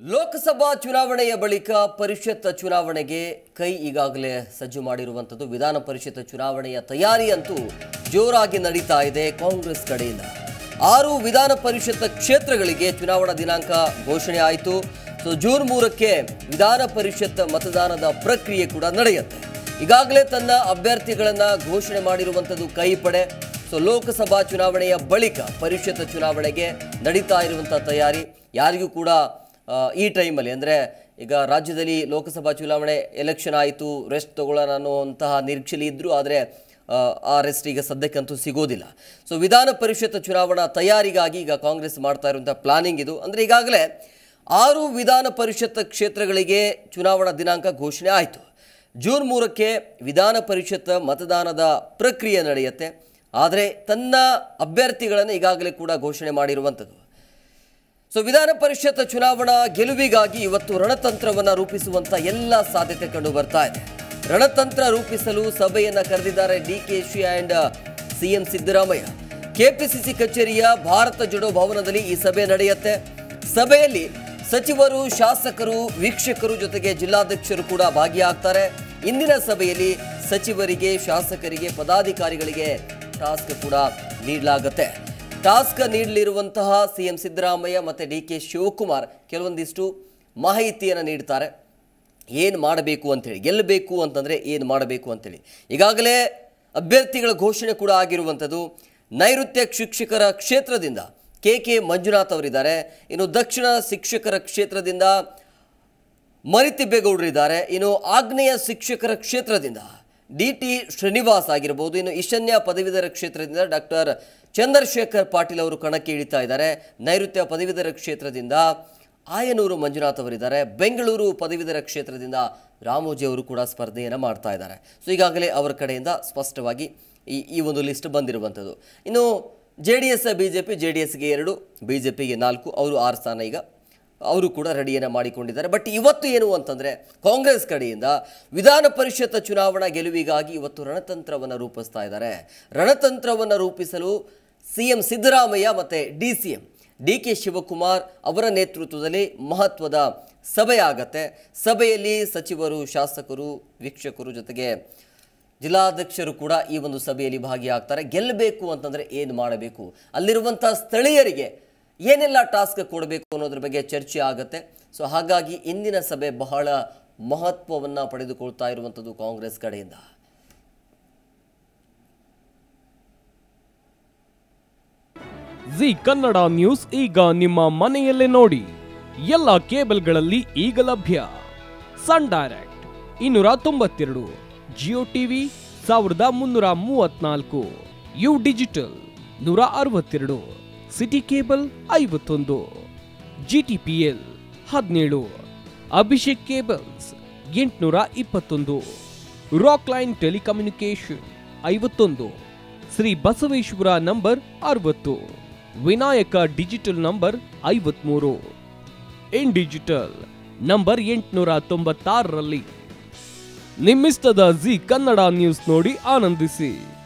ಲೋಕಸಭಾ ಚುನಾವಣೆಯ ಬಳಿಕ ಪರಿಷತ್ ಚುನಾವಣೆಗೆ ಕೈ ಈಗಾಗಲೇ ಸಜ್ಜು ಮಾಡಿರುವಂತದ್ದು ವಿಧಾನ ಪರಿಷತ್ ಚುನಾವಣೆಯ ತಯಾರಿ ಅಂತೂ ಜೋರಾಗಿ ನಡೀತಾ ಇದೆ ಕಾಂಗ್ರೆಸ್ ಕಡೆಯಿಂದ 6 ವಿಧಾನ ಪರಿಷತ್ ಕ್ಷೇತ್ರಗಳಿಗೆ ಚುನಾವಣಾ ದಿನಾಂಕ ಘೋಷಣೆ ಆಯಿತು ಸೊ ಜೂನ್ 3ಕ್ಕೆ ವಿಧಾನ ಪರಿಷತ್ ಮತದಾನದ ಪ್ರಕ್ರಿಯೆ ಕೂಡ ನಡೆಯುತ್ತೆ ಈಗಾಗಲೇ ತನ್ನ ಅಭ್ಯರ್ಥಿಗಳನ್ನು ಘೋಷಣೆ ಮಾಡಿರುವಂತದ್ದು ಕೈಪಡೆ ಸೊ ಲೋಕಸಭಾ ಚುನಾವಣೆಯ ಬಳಿಕ ಪರಿಷತ್ ಚುನಾವಣೆಗೆ ನಡೀತಾ ಇರುವಂತ ತಯಾರಿ ಯಾರಿಗೂ ಕೂಡ ಈ ಟೈಮಲ್ಲಿ ಅಂದರೆ ಈಗ ರಾಜ್ಯದಲ್ಲಿ ಲೋಕಸಭಾ ಚುನಾವಣೆ ಎಲೆಕ್ಷನ್ ಆಯಿತು ರೆಸ್ಟ್ ತಗೊಳ್ಳೋಣ ಅನ್ನುವಂತಹ ನಿರೀಕ್ಷೆಯಲ್ಲಿ ಇದ್ದರೂ ಆದರೆ ಆ ರೆಸ್ಟ್ ಈಗ ಸದ್ಯಕ್ಕಂತೂ ಸಿಗೋದಿಲ್ಲ ಸೊ ವಿಧಾನ ಪರಿಷತ್ ಚುನಾವಣಾ ತಯಾರಿಗಾಗಿ ಈಗ ಕಾಂಗ್ರೆಸ್ ಮಾಡ್ತಾ ಇರುವಂಥ ಪ್ಲಾನಿಂಗ್ ಇದು ಅಂದರೆ ಈಗಾಗಲೇ 6 ವಿಧಾನ ಪರಿಷತ್ ಕ್ಷೇತ್ರಗಳಿಗೆ ಚುನಾವಣಾ ದಿನಾಂಕ ಘೋಷಣೆ ಆಯಿತು ಜೂನ್ 3ಕ್ಕೆ ವಿಧಾನ ಪರಿಷತ್ ಮತದಾನದ ಪ್ರಕ್ರಿಯೆ ನಡೆಯುತ್ತೆ ಆದರೆ ತನ್ನ ಅಭ್ಯರ್ಥಿಗಳನ್ನು ಈಗಾಗಲೇ ಕೂಡ ಘೋಷಣೆ ಮಾಡಿರುವಂಥದ್ದು ಸೊ ವಿಧಾನ ಪರಿಷತ್ ಚುನಾವಣಾ ಗೆಲುವಿಗಾಗಿ ಇವತ್ತು ರಣತಂತ್ರವನ್ನು ರೂಪಿಸುವಂತ ಎಲ್ಲ ಸಾಧ್ಯತೆ ಕಂಡು ಬರ್ತಾ ಇದೆ ರಣತಂತ್ರ ರೂಪಿಸಲು ಸಭೆಯನ್ನು ಕರೆದಿದ್ದಾರೆ DKShi and CM Siddaramaiah KPCC ಕಚೇರಿಯ ಭಾರತ ಜೋಡೋ ಭವನದಲ್ಲಿ ಈ ಸಭೆ ನಡೆಯುತ್ತೆ ಸಭೆಯಲ್ಲಿ ಸಚಿವರು ಶಾಸಕರು ವೀಕ್ಷಕರು ಜೊತೆಗೆ ಜಿಲ್ಲಾಧ್ಯಕ್ಷರು ಕೂಡ ಭಾಗಿಯಾಗ್ತಾರೆ ಇಂದಿನ ಸಭೆಯಲ್ಲಿ ಸಚಿವರಿಗೆ ಶಾಸಕರಿಗೆ ಪದಾಧಿಕಾರಿಗಳಿಗೆ ಟಾಸ್ಕ್ ಕೂಡ ನೀಡಲಾಗುತ್ತೆ ಟಾಸ್ಕ್ ನೀಡಲಿರುವಂತಹ ಸಿಎಂ ಸಿದ್ದರಾಮಯ್ಯ ಮತ್ತು ಡಿಕೆ ಶಿವಕುಮಾರ್ ಕೆಲವೊಂದಿಷ್ಟು ಮಾಹಿತಿಯನ್ನು ನೀಡ್ತಾರೆ ಏನು ಮಾಡಬೇಕು ಅಂತೇಳಿ ಗೆಲ್ಲಬೇಕು ಅಂತಂದರೆ ಏನು ಮಾಡಬೇಕು ಅಂತೇಳಿ ಈಗಾಗಲೇ ಅಭ್ಯರ್ಥಿಗಳ ಘೋಷಣೆ ಕೂಡ ಆಗಿರುವಂಥದ್ದು ನೈಋತ್ಯ ಶಿಕ್ಷಕರ ಕ್ಷೇತ್ರದಿಂದ ಕೆ ಮಂಜುನಾಥ್ ಅವರಿದ್ದಾರೆ ಇನ್ನು ದಕ್ಷಿಣ ಶಿಕ್ಷಕರ ಕ್ಷೇತ್ರದಿಂದ ಮರಿತಿಬ್ಬೇಗೌಡರಿದ್ದಾರೆ ಇನ್ನು ಆಗ್ನೇಯ ಶಿಕ್ಷಕರ ಕ್ಷೇತ್ರದಿಂದ ಡಿ.ಟಿ. ಶ್ರೀನಿವಾಸ್ ಆಗಿರಬಹುದು ಇನ್ನು ಈಶಾನ್ಯ ಪದವೀಧರ ಕ್ಷೇತ್ರದಿಂದ ಡಾಕ್ಟರ್ ಚಂದ್ರಶೇಖರ್ ಪಾಟೀಲ್ ಅವರು ಕಣಕ್ಕೆ ಇಳಿತಾ ಇದ್ದಾರೆ ನೈಋತ್ಯ ಪದವೀಧರ ಕ್ಷೇತ್ರದಿಂದ ಆಯನೂರು ಮಂಜುನಾಥ್ ಅವರಿದ್ದಾರೆ ಬೆಂಗಳೂರು ಪದವೀಧರ ಕ್ಷೇತ್ರದಿಂದ ರಾಮೋಜಿ ಅವರು ಕೂಡ ಸ್ಪರ್ಧೆಯನ್ನು ಮಾಡ್ತಾ ಇದ್ದಾರೆ ಸೊ ಈಗಾಗಲೇ ಅವರ ಕಡೆಯಿಂದ ಸ್ಪಷ್ಟವಾಗಿ ಈ ಒಂದು ಲಿಸ್ಟ್ ಬಂದಿರುವಂಥದ್ದು ಇನ್ನು JDS BJP JDSಗೆ 2 BJPಗೆ 4 ಅವರು 6 ಸ್ಥಾನ ಈಗ ಅವರು ಕೂಡ ರೆಡಿಯನ್ನು ಮಾಡಿಕೊಂಡಿದ್ದಾರೆ ಬಟ್ ಇವತ್ತು ಏನು ಅಂತಂದರೆ ಕಾಂಗ್ರೆಸ್ ಕಡೆಯಿಂದ ವಿಧಾನ ಪರಿಷತ್ ಚುನಾವಣಾ ಗೆಲುವಿಗಾಗಿ ಇವತ್ತು ರಣತಂತ್ರವನ್ನು ರೂಪಿಸ್ತಾ ಇದ್ದಾರೆ ರಣತಂತ್ರವನ್ನು ರೂಪಿಸಲು ಸಿಎಂ ಸಿದ್ದರಾಮಯ್ಯ ಮತ್ತು DCM DK ಶಿವಕುಮಾರ್ ಅವರ ನೇತೃತ್ವದಲ್ಲಿ ಮಹತ್ವದ ಸಭೆ ಆಗತ್ತೆ ಸಭೆಯಲ್ಲಿ ಸಚಿವರು ಶಾಸಕರು ವೀಕ್ಷಕರು ಜೊತೆಗೆ ಜಿಲ್ಲಾಧ್ಯಕ್ಷರು ಕೂಡ ಈ ಒಂದು ಸಭೆಯಲ್ಲಿ ಭಾಗಿಯಾಗ್ತಾರೆ ಗೆಲ್ಲಬೇಕು ಅಂತಂದರೆ ಏನು ಮಾಡಬೇಕು ಅಲ್ಲಿರುವಂಥ ಸ್ಥಳೀಯರಿಗೆ ಏನೆಲ್ಲ ಟಾಸ್ಕ್ ಕೊಡಬೇಕು ಅನ್ನೋದ್ರ ಬಗ್ಗೆ ಚರ್ಚೆ ಆಗುತ್ತೆ ಸೊ ಹಾಗಾಗಿ ಇಂದಿನ ಸಭೆ ಬಹಳ ಮಹತ್ವವನ್ನು ಪಡೆದುಕೊಳ್ತಾ ಇರುವಂಥದ್ದು ಕಾಂಗ್ರೆಸ್ ಕಡೆಯಿಂದ ಜಿ ಕನ್ನಡ ನ್ಯೂಸ್ ಈಗ ನಿಮ್ಮ ಮನೆಯಲ್ಲೇ ನೋಡಿ ಎಲ್ಲ ಕೇಬಲ್ಗಳಲ್ಲಿ ಈಗ ಲಭ್ಯ sun direct 292 Jio TV 1334 U digital 162 city cable 51 GTPL 17 Abhishek cables 821 rock line telecommunication 51 Shri Basaveshwara number 60 Vinayaka digital number 53 in digital number 896ರಲ್ಲಿ ನಿಮ್ಮಿಸ್ತದ ಜಿ ಕನ್ನಡ ನ್ಯೂಸ್ ನೋಡಿ ಆನಂದಿಸಿ.